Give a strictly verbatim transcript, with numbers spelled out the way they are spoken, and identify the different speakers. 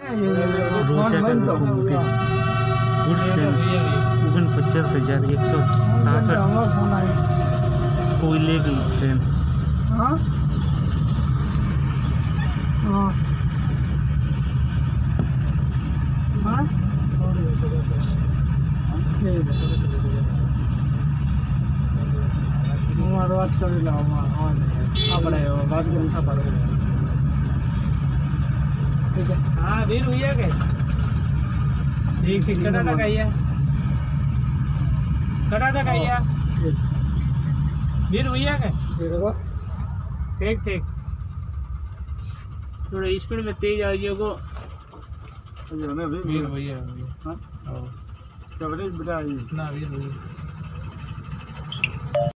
Speaker 1: रोजा का लोकोमोटिव ओगन पचास हजार एक सौ सासठ कोयले की ट्रेन।
Speaker 2: हाँ हाँ हाँ आज कर लो આપણે વાત કરી था पर ठीक है।
Speaker 3: हाँ वीर भैया के ठीक ठीक कटा था कहिए कटा था कहिए वीर भैया के ठीक ठीक थोड़ा स्पीड में तेज आइए को वीर भैया। हाँ क्या बेटा ना वीर भैया।